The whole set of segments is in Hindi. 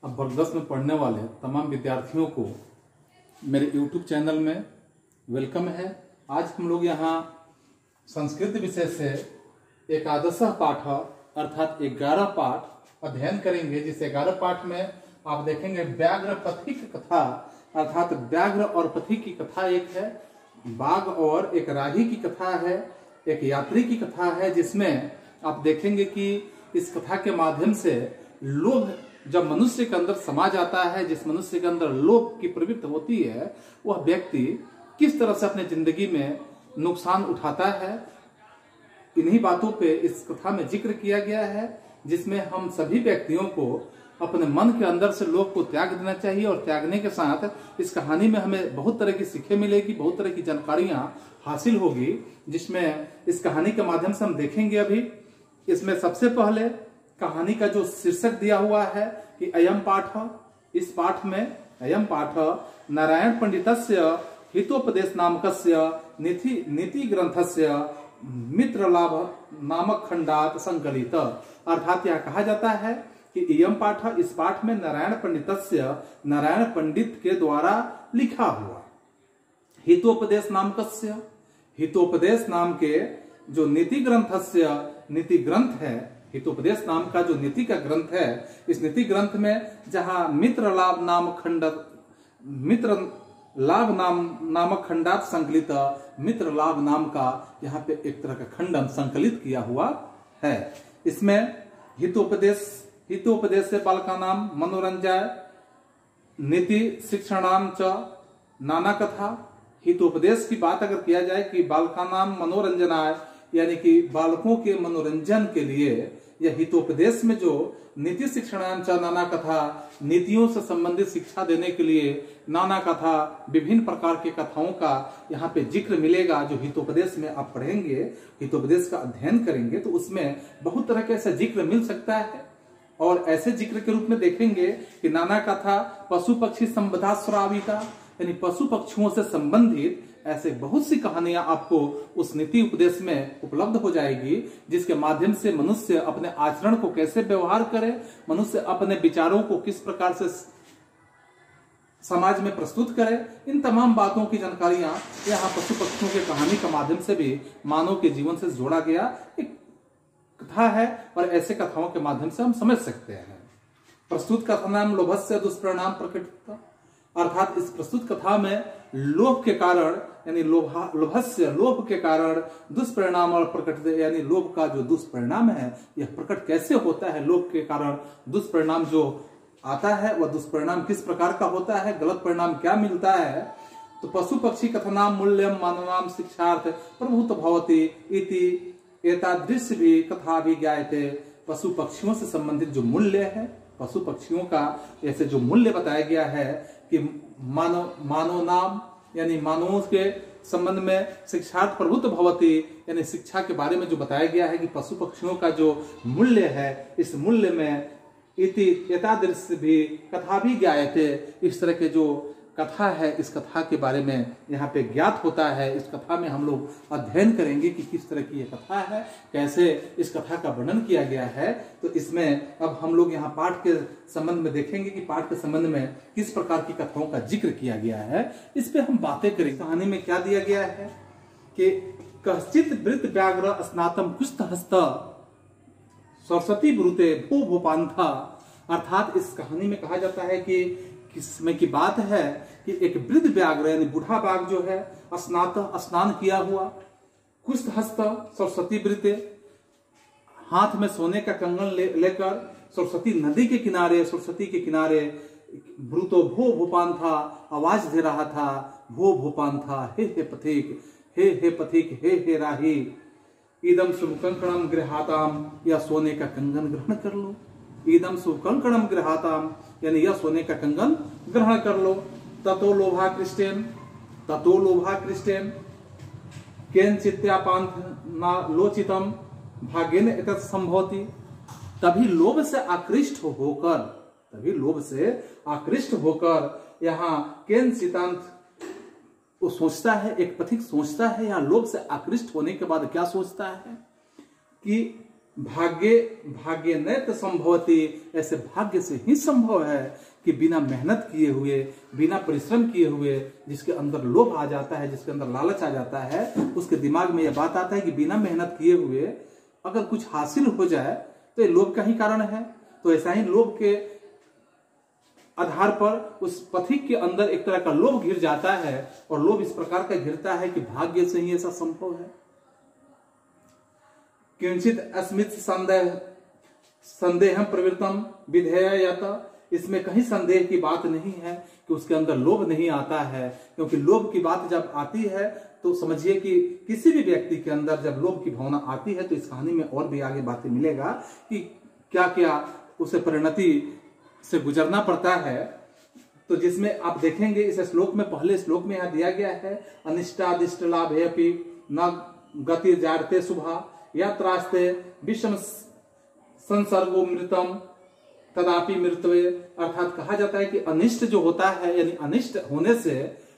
अब वर्ग 10 में पढ़ने वाले तमाम विद्यार्थियों को मेरे YouTube चैनल में वेलकम है। आज हम लोग यहाँ संस्कृत विषय से एकादश पाठ अर्थात 11 पाठ अध्ययन करेंगे। जिस 11 पाठ में आप देखेंगे व्याघ्र पथिक कथा अर्थात व्याघ्र और पथिक की कथा एक है, बाघ और एक राही की कथा है, एक यात्री की कथा है, जिसमें आप देखेंगे कि इस कथा के माध्यम से लोभ जब मनुष्य के अंदर समा जाता है, जिस मनुष्य के अंदर लोभ की प्रवृत्ति होती है, वह व्यक्ति किस तरह से अपने जिंदगी में नुकसान उठाता है। इन्हीं बातों पे इस कथा में जिक्र किया गया है, जिसमें हम सभी व्यक्तियों को अपने मन के अंदर से लोभ को त्याग देना चाहिए। और त्यागने के साथ इस कहानी में हमें बहुत तरह की सीखें मिलेगी, बहुत तरह की जानकारियां हासिल होगी, जिसमें इस कहानी के माध्यम से हम देखेंगे। अभी इसमें सबसे पहले कहानी का जो शीर्षक दिया हुआ है कि अयम पाठ, इस पाठ में अयम पाठ नारायण पंडितस्य हितोपदेश नामकस्य नीति ग्रंथस्य मित्र लाभ नामक खंडात संकलित। अर्थात यह कहा जाता है कि अयम पाठ, इस पाठ में नारायण पंडितस्य, नारायण पंडित के द्वारा लिखा हुआ हितोपदेश नामकस्य, हितोपदेश नाम के जो नीति ग्रंथस्य, नीति ग्रंथ है, हितोपदेश नाम का जो नीति का ग्रंथ है, इस नीति ग्रंथ में जहां मित्र लाभ नामक खंडात संकलित, मित्र लाभ नाम का यहाँ पे एक तरह का खंडन संकलित किया हुआ है। इसमें हितोपदेश से बालका नाम मनोरंजय नीति शिक्षणाम च नाना कथा। हितोपदेश की बात अगर किया जाए कि बालका नाम मनोरंजनाय, यानी कि बालकों के मनोरंजन के लिए, यह हितोपदेश में जो नीति शिक्षणाम च नाना कथा, नीतियों से संबंधित शिक्षा देने के लिए नाना कथा, विभिन्न प्रकार के कथाओं का यहाँ पे जिक्र मिलेगा। जो हितोपदेश में आप पढ़ेंगे, हितोपदेश का अध्ययन करेंगे, तो उसमें बहुत तरह के ऐसा जिक्र मिल सकता है। और ऐसे जिक्र के रूप में देखेंगे कि नाना कथा पशु पक्षी संबधा श्राविता, यानी पशु पक्षियों से संबंधित ऐसे बहुत सी कहानियां आपको उस नीति उपदेश में उपलब्ध हो जाएगी, जिसके माध्यम से मनुष्य अपने आचरण को कैसे व्यवहार करे, मनुष्य अपने विचारों को किस प्रकार से समाज में प्रस्तुत करे। इन तमाम बातों की जानकारियां यहाँ पशु पक्षियों के कहानी के माध्यम से भी मानव के जीवन से जोड़ा गया एक कथा है, और ऐसे कथाओं के माध्यम से हम समझ सकते हैं। प्रस्तुत कथा नाम लोभस्य दुष्परिणाम प्रकटित, अर्थात इस प्रस्तुत कथा में लोभ के कारण, यानी लोभस्य, लोभ के कारण दुष्परिणाम और प्रकट, यानी लोभ का जो दुष्परिणाम है यह प्रकट कैसे होता है। लोभ के कारण दुष्परिणाम जो आता है वह दुष्परिणाम किस प्रकार का होता है, गलत परिणाम क्या मिलता है। तो पशु पक्षी कथनाम मूल्यम मानवाम शिक्षार्थ प्रभुत भवति इति एतादृश भी कथा भी ज्ञायते। पशु पक्षियों से संबंधित जो मूल्य है, पशु पक्षियों का ऐसे जो मूल्य बताया गया है कि मानव नाम, यानी मानवों के संबंध में शिक्षार्थ प्रभुत भवति, यानी शिक्षा के बारे में जो बताया गया है कि पशु पक्षियों का जो मूल्य है, इस मूल्य में इति एतादृश भी कथा भी ज्ञायते, इस तरह के जो कथा है, इस कथा के बारे में यहाँ पे ज्ञात होता है। इस कथा में हम लोग अध्ययन करेंगे कि किस तरह की ये कथा है, कैसे इस कथा का वर्णन किया गया है। तो इसमें अब हम लोग यहाँ पाठ के संबंध में देखेंगे कि पाठ के संबंध में किस प्रकार की कथाओं का जिक्र किया गया है, इस पे हम बातें करेंगे। कहानी में क्या दिया गया है कि कश्चित वृत्त व्याघ्र स्नातम कुस्त हस्त सरस्वती ब्रूते भू भूपांथा। अर्थात इस कहानी में कहा जाता है कि किसमें की बात है कि एक वृद्ध व्याघ्र, यानी बूढ़ा बाघ जो है, स्नान किया हुआ, कुस्त हस्त सरस्वती वृत्ते, हाथ में सोने का कंगन लेकर सरस्वती नदी के किनारे, सरस्वती के किनारे ब्रूतो भो भूपान था, आवाज दे रहा था, भो भूपान था, हे पथिक, हे पथिक, हे राही, इदम शुभ कंकणम गृहाताम, या सोने का कंगन ग्रहण कर लो। इदम शुभ कंकणम गृहाताम, यानी यह सोने का कंगन ग्रहण कर लो। ततो लोभा कृष्टेन केन चित्यापांथ लोचितम भाग्येन एतत् संभवति। तभी लोभ से आकृष्ट होकर यहाँ केन चितांत वो सोचता है, एक पथिक सोचता है, यहाँ लोभ से आकृष्ट होने के बाद क्या सोचता है कि भाग्य भाग्य नैत संभवती, ऐसे भाग्य से ही संभव है कि बिना मेहनत किए हुए, बिना परिश्रम किए हुए, जिसके अंदर लोभ आ जाता है, जिसके अंदर लालच आ जाता है, उसके दिमाग में यह बात आता है कि बिना मेहनत किए हुए अगर कुछ हासिल हो जाए तो ये लोभ का ही कारण है। तो ऐसा ही लोभ के आधार पर उस पथिक के अंदर एक तरह का लोभ घिर जाता है, और लोभ इस प्रकार का घिरता है कि भाग्य से ही ऐसा संभव है। किंचित अस्मित संदेह प्रवृत्तम विधेयत, इसमें कहीं संदेह की बात नहीं है कि उसके अंदर लोभ नहीं आता है, क्योंकि लोभ की बात जब आती है तो समझिए कि किसी भी व्यक्ति के अंदर जब लोभ की भावना आती है तो इस कहानी में और भी आगे बातें मिलेगा कि क्या क्या उसे परिणति से गुजरना पड़ता है। तो जिसमें आप देखेंगे इस श्लोक में, पहले श्लोक में यहां दिया गया है, अनिष्टादिष्ट लाभे अपि न गति जारते शुभा यात्रास्ते विषम संसर्गो मृतम तदापि मृतवे, अर्थात कहा जाता है कि अनिष्ट जो होता है, यानी अनिष्ट होने से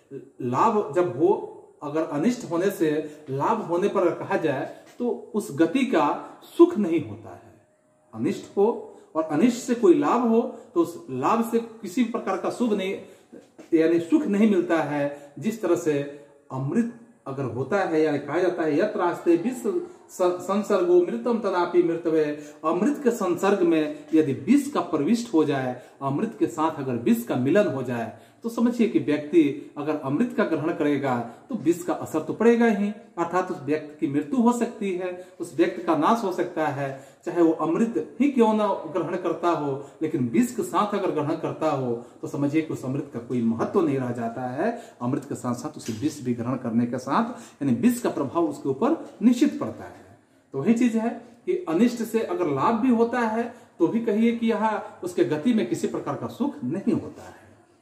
लाभ जब हो, अगर अनिष्ट होने से लाभ होने पर कहा जाए तो उस गति का सुख नहीं होता है। अनिष्ट हो और अनिष्ट से कोई लाभ हो तो उस लाभ से किसी प्रकार का शुभ नहीं, यानी सुख नहीं मिलता है। जिस तरह से अमृत अगर होता है, यानी कहा जाता है यत्र रास्ते विष संसर्गो मृतम तदापि मृतवे, अमृत के संसर्ग में यदि विष का प्रविष्ट हो जाए, अमृत के साथ अगर विष का मिलन हो जाए, तो समझिए कि व्यक्ति अगर अमृत का ग्रहण करेगा तो विष का असर तो पड़ेगा ही, अर्थात उस व्यक्ति की मृत्यु हो सकती है, उस व्यक्ति का नाश हो सकता है। चाहे वो अमृत ही क्यों ना ग्रहण करता हो, लेकिन विष के साथ अगर ग्रहण करता हो तो समझिए कि उस अमृत का कोई महत्व नहीं रह जाता है। अमृत के साथ साथ उसे विष भी ग्रहण करने के साथ यानी विष का प्रभाव उसके ऊपर निश्चित पड़ता है। तो वही चीज है कि अनिष्ट से अगर लाभ भी होता है तो भी कहिए कि यहाँ उसके गति में किसी प्रकार का सुख नहीं होता है।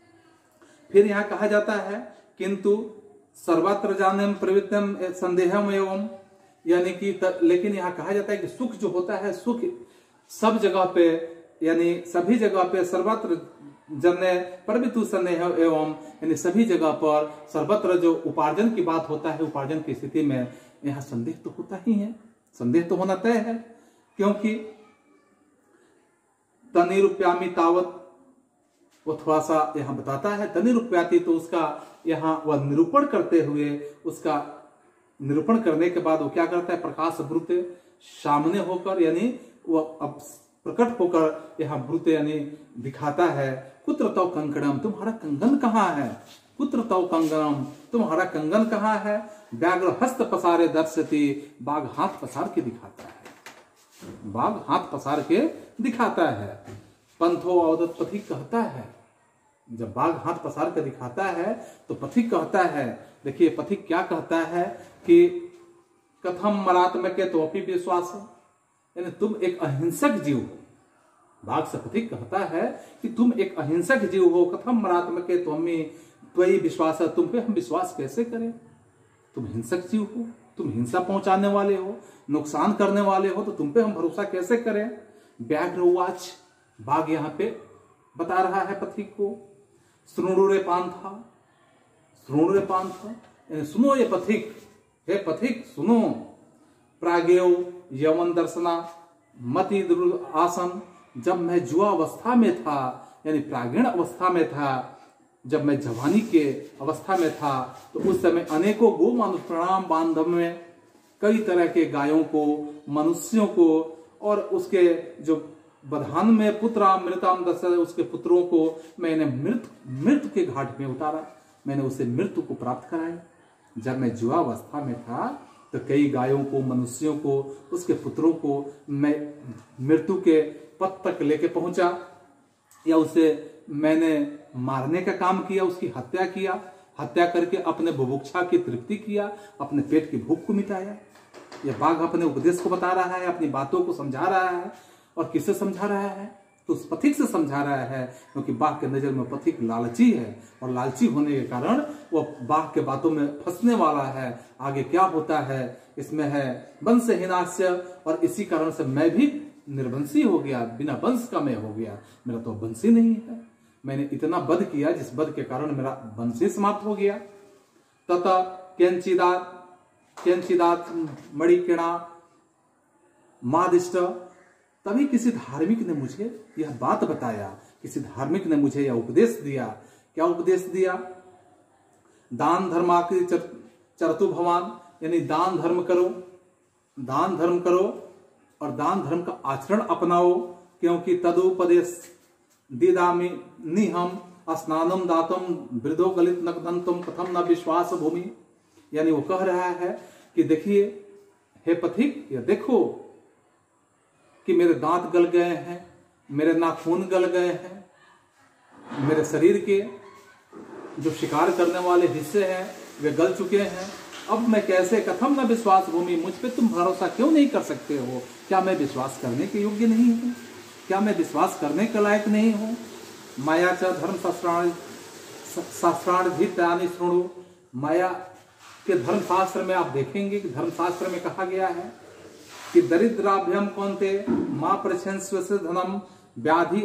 फिर यहाँ कहा जाता है किंतु सर्वत्र जाने प्रवृत्तम संदेहम एवं, यानी कि लेकिन यहाँ कहा जाता है कि सुख जो होता है, सुख सब जगह पे, यानी सभी जगह पे सर्वत्र जन्य प्रवृत्तु संदेह एवं, यानी सभी जगह पर सर्वत्र जो उपार्जन की बात होता है, उपार्जन की स्थिति में यहाँ संदेह तो होता ही है, संदेह तो होना तय है। क्योंकि तनिरूप्यामी तावत, वो थोड़ा सा यहाँ बताता है तनिरूप्याति, तो उसका यहाँ वह निरूपण करते हुए, उसका निरूपण करने के बाद वो क्या करता है, प्रकाश ब्रुते सामने होकर, यानी वह अब प्रकट होकर यहाँ ब्रुते यानी दिखाता है। कुत्र तव कंकणम, तुम्हारा कंगन कहाँ है, कुत्र तव कंगनम, तुम्हारा कंगन कहाँ है। व्याघ्र हस्त पसारे दर्शति, बाघ हाथ पसार के दिखाता है, बाघ हाथ पसार के दिखाता है। पंथो अवदत, पथिक कहता है, जब बाघ हाथ पसार के दिखाता है तो पथिक कहता है, देखिए पथिक क्या कहता है कि कथम मरात्म के तो अपनी विश्वास, यानी तुम एक अहिंसक जीव हो। बाघ से पथिक कहता है कि तुम एक अहिंसक जीव हो, कथम मरात्म के तो त्वयि विश्वास, तुम पे हम विश्वास कैसे करें, तुम हिंसक जीव हो, तुम हिंसा पहुंचाने वाले हो, नुकसान करने वाले हो, तो तुम पे हम भरोसा कैसे करें। व्याघ्र उवाच, बाघ यहाँ पे बता रहा है पथिक को, श्रृणु रे पांथा, श्रृणु रे पांथा, यानी सुनो ये पथिक, हे पथिक सुनो। प्रागेव यवन दर्शना मति आसन, जब मैं जुआ अवस्था में था, यानी प्रागीण अवस्था में था, जब मैं जवानी के अवस्था में था, तो उस समय अनेकों गो मानुष प्रणाम बांधव में कई तरह के गायों को, मनुष्यों को, और उसके जो बधान में पुत्रामृताम दस, उसके पुत्रों को मैंने मृत्यु के घाट में उतारा, मैंने उसे मृत्यु को प्राप्त कराया। जब मैं जुआ अवस्था में था तो कई गायों को, मनुष्यों को, उसके पुत्रों को मैं मृत्यु के पथ तक लेके पहुंचा, या उसे मैंने मारने का काम किया, उसकी हत्या किया, हत्या करके अपने बुभुक्षा की तृप्ति किया, अपने पेट की भूख को मिटाया। यह बाघ अपने उपदेश को बता रहा है, अपनी बातों को समझा रहा है, और किससे समझा रहा है, तो उस पथिक से समझा रहा है, क्योंकि बाघ के नजर में पथिक लालची है, और लालची होने के कारण वह बाघ के बातों में फंसने वाला है। आगे क्या होता है इसमें है वंशहीनास्य, और इसी कारण से मैं भी निर्वंशी हो गया, बिना वंश का मैं हो गया, मेरा तो वंशी नहीं है, मैंने इतना वध किया जिस वध के कारण मेरा वंश ही समाप्त हो गया। तथा केंचिदात मणिकिणा मादिष्ट, तभी किसी धार्मिक ने मुझे यह बात बताया, किसी धार्मिक ने मुझे यह उपदेश दिया। क्या उपदेश दिया? दान धर्माकि चरतु भवान, यानी दान धर्म करो, दान धर्म करो और दान धर्म का आचरण अपनाओ, क्योंकि तदुपदेश दीदामि निहम स्नानम दातम वृद्धो गलित नकदंतम कथम न विश्वास भूमि। यानी वो कह रहा है कि देखिए हे पथिक, ये देखो कि मेरे दांत गल गए हैं, मेरे नाखून गल गए हैं, मेरे शरीर के जो शिकार करने वाले हिस्से हैं वे गल चुके हैं। अब मैं कैसे, कथम न विश्वास भूमि, मुझ पे तुम भरोसा क्यों नहीं कर सकते हो? क्या मैं विश्वास करने के योग्य नहीं हूं? क्या मैं विश्वास करने के लायक नहीं हूं? माया च धर्म शास्त्राणी श्रृणु, माया के धर्मशास्त्र में आप देखेंगे कि धर्मशास्त्र में कहा गया है कि दरिद्राभ्यम कौन्ते मां प्रशंस्व से धनम व्याधि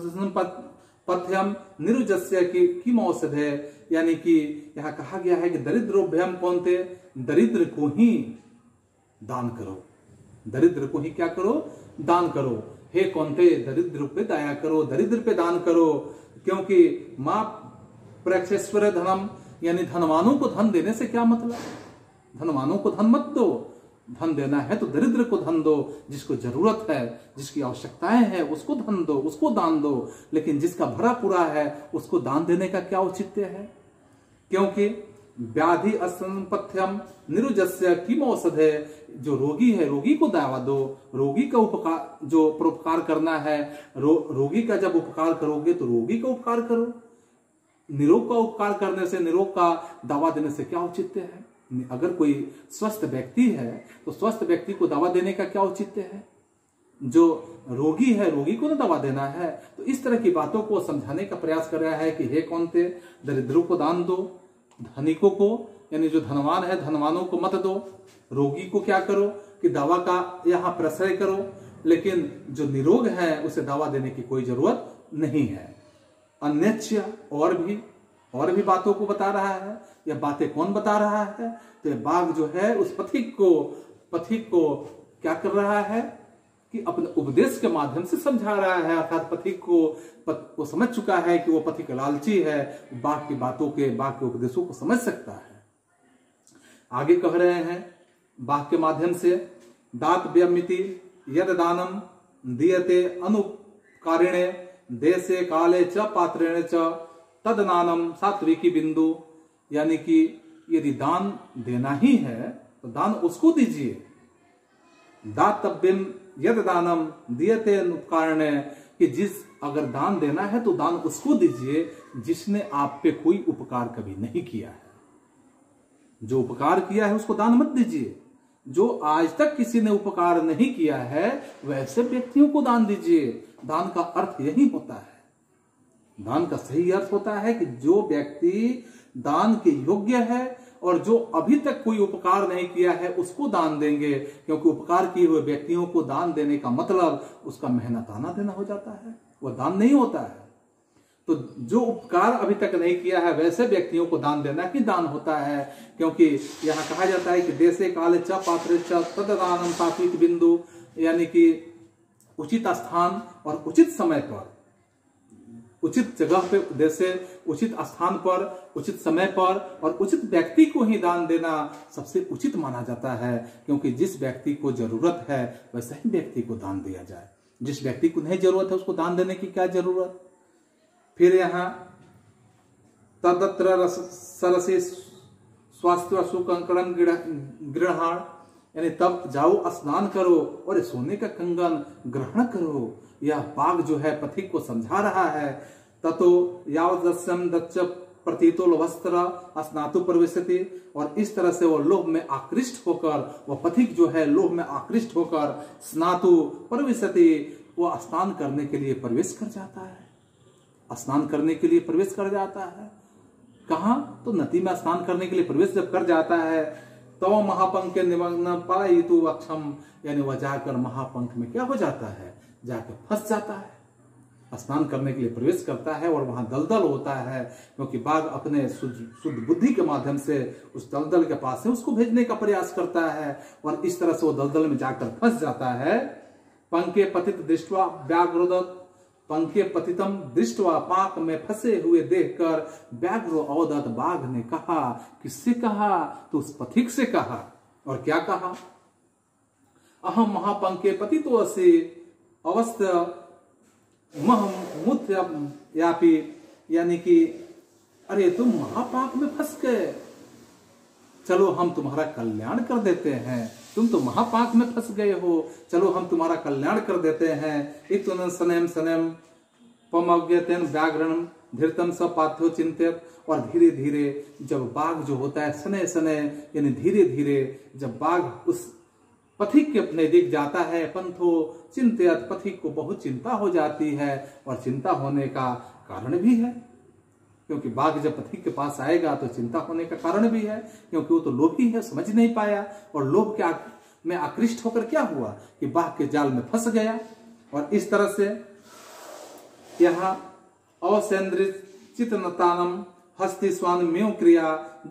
पथ्यम निरुजस्य किम औषधे। यानी कि यहाँ कहा गया है कि दरिद्रोभ्यम कौन्ते, दरिद्र को ही दान करो, दरिद्र को ही क्या करो? दान करो। हे कौन्ते, दरिद्र पे दया करो, दरिद्र पे दान करो, क्योंकि मां प्रक्षेश्वर धनम, यानी धनवानों को धन देने से क्या मतलब? धनवानों को धन मत दो, धन देना है तो दरिद्र को धन दो, जिसको जरूरत है, जिसकी आवश्यकताएं हैं उसको धन दो, उसको दान दो। लेकिन जिसका भरा पूरा है उसको दान देने का क्या औचित्य है? क्योंकि व्याधि असंपथ्यम निरुजस्य किम औषधे, जो रोगी है रोगी को दवा दो, रोगी का उपकार, जो परोपकार करना है, रोगी का जब उपकार करोगे तो रोगी का उपकार करो। निरोग का उपकार करने से, निरोग का दवा देने से क्या औचित्य है? अगर कोई स्वस्थ व्यक्ति है तो स्वस्थ व्यक्ति को दवा देने का क्या औचित्य है? जो रोगी है रोगी को ना दवा देना है। तो इस तरह की बातों को समझाने का प्रयास कर रहा है कि हे कौन्ते, दरिद्रों को दान दो, धनिकों को यानी जो धनवान है धनवानों को मत दो, रोगी को क्या करो कि दवा का यहाँ प्रश्रय करो, लेकिन जो निरोग है उसे दवा देने की कोई जरूरत नहीं है। अन्यच्य, और भी बातों को बता रहा है। यह बातें कौन बता रहा है? तो यह बाघ जो है उस पथिक को क्या कर रहा है कि अपने उपदेश के माध्यम से समझा रहा है। अर्थात पथिक को समझ चुका है कि वो पथिक लालची है, बाघ की बातों के, बाघ के उपदेशों को समझ सकता है। आगे कह रहे हैं बाघ के माध्यम से, दात व्यमिति यद दानम दीयते अनुकारिणे देशे काले च पात्रेण च तदनानम सात्विकी बिंदु। यानी कि यदि दान देना ही है तो दान उसको दीजिए। दातव्यम यद दानम दीयते अनुकारिणे, कि अगर दान देना है तो दान उसको दीजिए जिसने आप पे कोई उपकार कभी नहीं किया है। जो उपकार किया है उसको दान मत दीजिए। जो आज तक किसी ने उपकार नहीं किया है वैसे व्यक्तियों को दान दीजिए। दान का अर्थ यही होता है, दान का सही अर्थ होता है कि जो व्यक्ति दान के योग्य है और जो अभी तक कोई उपकार नहीं किया है उसको दान देंगे, क्योंकि उपकार किए हुए व्यक्तियों को दान देने का मतलब उसका मेहनताना देना हो जाता है, वह दान नहीं होता है। तो जो उपकार अभी तक नहीं किया है वैसे व्यक्तियों को दान देना ही दान होता है। क्योंकि यहाँ कहा जाता है कि देशे काले च पात्रे च तददानम सात्विक बिंदु, यानी कि उचित स्थान और उचित समय पर, उचित जगह पे, जैसे उचित स्थान पर, उचित समय पर और उचित व्यक्ति को ही दान देना सबसे उचित माना जाता है। क्योंकि जिस व्यक्ति को जरूरत है वैसे ही व्यक्ति को दान दिया जाए, जिस व्यक्ति को नहीं जरूरत है उसको दान देने की क्या जरूरत। फिर यहाँ तदत्र सरसी स्वास्थ्य सुकंकणम गृहाण, यानी तब जाओ स्नान करो और सोने का कंगन ग्रहण करो। यह बाघ जो है पथिक को समझा रहा है। ततो यावदस्यम दच्च प्रतीतो लोभस्त्र स्नातु प्रविशति, और इस तरह से वो लोभ में आकृष्ट होकर, वह पथिक जो है लोभ में आकृष्ट होकर स्नातु प्रविशति, वो स्नान करने के लिए प्रवेश कर जाता है। स्नान करने के लिए प्रवेश कर जाता है कहाँ? तो नदी में स्नान करने के लिए प्रवेश जब कर जाता है तो महापंख के निमग्न पायितु वक्षम, यानी वह जाकर महापंख में क्या हो जाता है, जाकर फंस जाता है। स्नान करने के लिए प्रवेश करता है और वहां दलदल होता है, क्योंकि बाघ अपने शुद्ध बुद्धि के माध्यम से उस दलदल के पास से उसको भेजने का प्रयास करता है और इस तरह से वो दलदल में जाकर फंस जाता है। पंके पतित दृष्टवा व्याघ्रोदत, पंके पतितम दृष्टवा, पाक में फंसे हुए देखकर व्याघ्रो अवदत, बाघ ने कहा। किससे कहा? तो उस पथिक से कहा। और क्या कहा? अहम महापंके पतितो असे अवस्थ यापी, यानी कि अरे तुम महापाप में फंस गए, चलो हम तुम्हारा कल्याण कर देते हैं। तुम तो महापाप में फंस गए हो, चलो हम तुम्हारा कल्याण कर देते हैं। इतुन सनेम सनेम पमज्ञतेन व्याघ्रणम धीरतम स पाथ्यो चिंतित। और धीरे धीरे जब बाघ जो होता है सने सने, यानी धीरे धीरे जब बाघ उस पथिक के नजदीक जाता है, पंथो चिंतित, पथिक को बहुत चिंता हो जाती है। और चिंता होने का कारण भी है, क्योंकि बाघ जब पथिक के पास आएगा तो चिंता होने का कारण भी है, क्योंकि वो तो लोभी है, समझ नहीं पाया। और लोभ के में आकृष्ट होकर क्या हुआ कि बाघ के जाल में फंस गया। और इस तरह से यहाँ अवसेन्द्रिचितनतानम हस्ति स्वान मेव क्रिया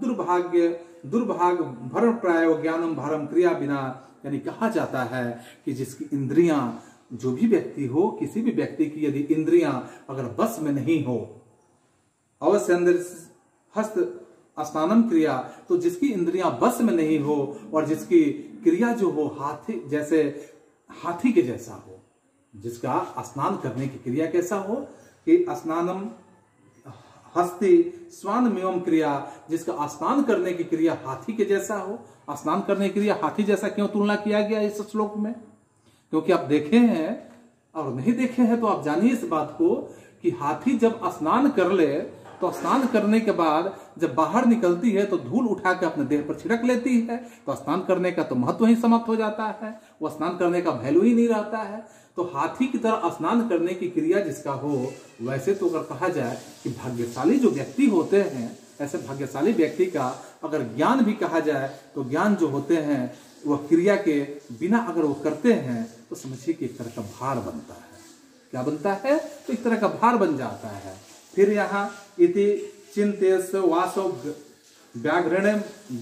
दुर्भाग भरण प्रायो ज्ञानम भारम क्रिया बिना, यानी कहा जाता है कि जिसकी इंद्रियां, जो भी व्यक्ति हो, किसी भी व्यक्ति की यदि इंद्रियां अगर बस में नहीं हो, अवसेन्द्र हस्त स्नानम क्रिया, तो जिसकी इंद्रियां बस में नहीं हो और जिसकी क्रिया जो हो हाथी जैसे, हाथी के जैसा हो, जिसका स्नान करने की क्रिया कैसा हो कि स्नानम हस्ति स्वान मेवम क्रिया, जिसका स्नान करने की क्रिया हाथी के जैसा हो। स्नान करने की क्रिया हाथी जैसा क्यों तुलना किया गया इस श्लोक में? क्योंकि आप देखे हैं और नहीं देखे हैं तो आप जानिए इस बात को कि हाथी जब स्नान कर ले तो स्नान करने के बाद जब बाहर निकलती है तो धूल उठा के अपने देह पर छिड़क लेती है, तो स्नान करने का तो महत्व ही समाप्त हो जाता है, वो स्नान करने का वैल्यू ही नहीं रहता है। तो हाथी की तरह स्नान करने की क्रिया जिसका हो, वैसे तो अगर कहा जाए कि भाग्यशाली जो व्यक्ति होते हैं, ऐसे भाग्यशाली व्यक्ति का अगर ज्ञान भी कहा जाए तो ज्ञान जो होते हैं वह क्रिया के बिना अगर वो करते हैं तो समझिए कि एक तरह का भार बनता है। क्या बनता है? तो एक तरह का भार बन जाता है। फिर यहाँ इति चिंतेस वासो व्याघ्रण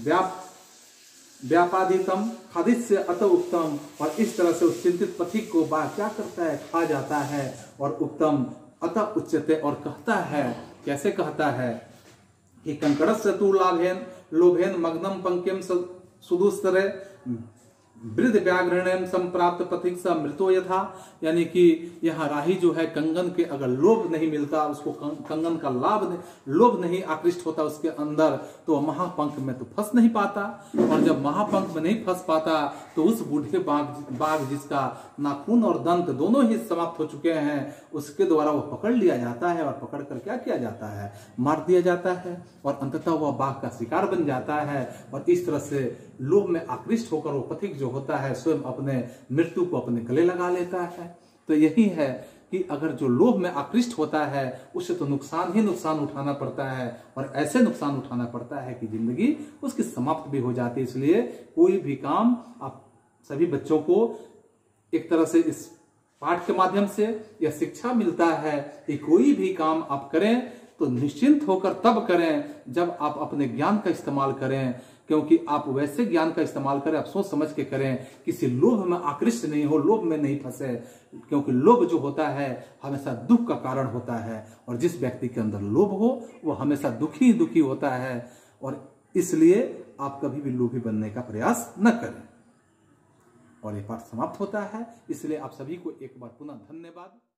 व्यापादितम खादिस्य अत उत्तम। और इस तरह से उस चिंतित पथिक को बाघ क्या करता है? खा जाता है। और उत्तम अत उच्चते, और कहता है, कैसे कहता है कि कंकड़स्य तु लाभेन लोभेन मग्नम पंक्यम सुदुस्तरे वृद्ध व्याघ्रणेन संप्राप्त पथिक स मृतो यथा, यानी कि यहाँ राही जो है कंगन के अगर लोभ नहीं मिलता, उसको कंगन का लोभ नहीं आकृष्ट होता उसके अंदर, तो महापंख में तो फंस नहीं पाता। और जब महापंख में नहीं फंस पाता तो उस बूढ़े बाघ जिसका नाखून और दंत दोनों ही समाप्त हो चुके हैं, उसके द्वारा वो पकड़ लिया जाता है। और पकड़ कर क्या किया जाता है? मार दिया जाता है और अंततः वह बाघ का शिकार बन जाता है। और इस तरह से लोभ में आकृष्ट होकर वो पथिक जो होता है स्वयं अपने मृत्यु को अपने गले लगा लेता है। तो यही है कि अगर जो लोभ में आकृष्ट होता है उसे तो नुकसान ही नुकसान उठाना पड़ता है, और ऐसे नुकसान उठाना पड़ता है कि जिंदगी उसकी समाप्त भी हो जाती है। इसलिए कोई भी काम आप सभी बच्चों को एक तरह से इस पाठ के माध्यम से यह शिक्षा मिलता है कि कोई भी काम आप करें तो निश्चिंत होकर तब करें जब आप अपने ज्ञान का इस्तेमाल करें, क्योंकि आप वैसे ज्ञान का इस्तेमाल करें, आप सोच समझ के करें, किसी लोभ में आकृष्ट नहीं हो, लोभ में नहीं फंसे, क्योंकि लोभ जो होता है हमेशा दुख का कारण होता है। और जिस व्यक्ति के अंदर लोभ हो वो हमेशा दुखी दुखी होता है। और इसलिए आप कभी भी लोभी बनने का प्रयास न करें। और ये पाठ समाप्त होता है। इसलिए आप सभी को एक बार पुनः धन्यवाद।